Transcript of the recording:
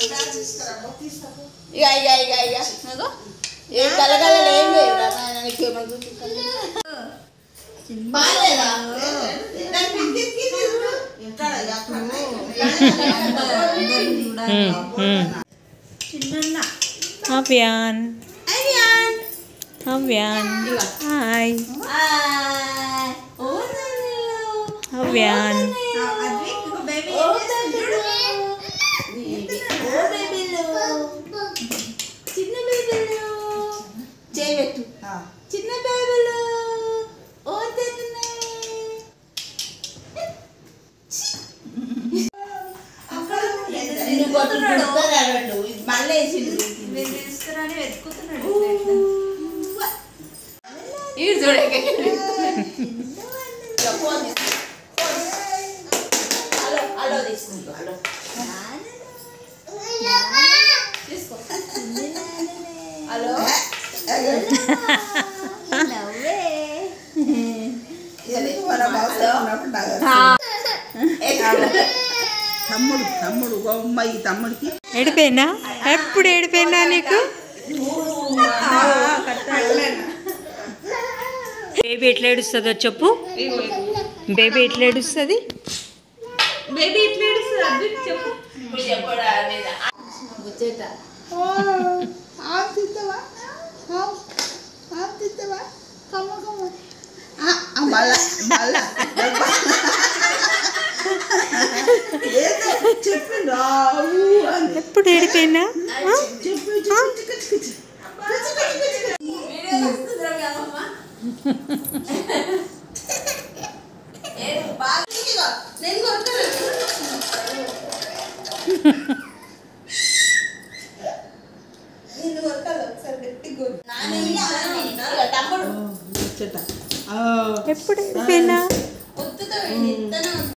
ఇక ఇక ఇక ఇక నాకు ఏ కలగలలు ఏం లేవురా నీకేమో aviyan aviyan hi aviyan adviku baby చిన్న బేబీలు చేయబెట్టు చిన్న బేబీలు ఓ తెన్నే అక్కడ నిన్ను కొట్టుకుంటాడు మళ్ళీ వేసిండు నేను తీసుకురాని వెతుకుతున్నాడు ఈ చూడే హలో హలో తీసుకుంటా హలో తీసుకో హలో నవ్వే తమ్ముడు తమ్ముడు అమ్మాయి తమ్ముడికి ఏడిపోయినా ఎప్పుడు ఏడిపోయినా నీకు బేబీ ఎట్లా ఏడుస్తుందో చెప్పు బేబీ ఎట్లా ఏడుస్తుంది బేబీ ఎట్లా ఏడుస్తుంది అద్విక్ చెప్పు చెప్పడా ముచ్చట తింటావా తింటావా కమ్మ కమ్మ మళ్ళా మళ్ళా చెప్పిండు ఎప్పుడు ఏడిపోయినా చెప్పు ఎప్పుడు ఏడిపోయినా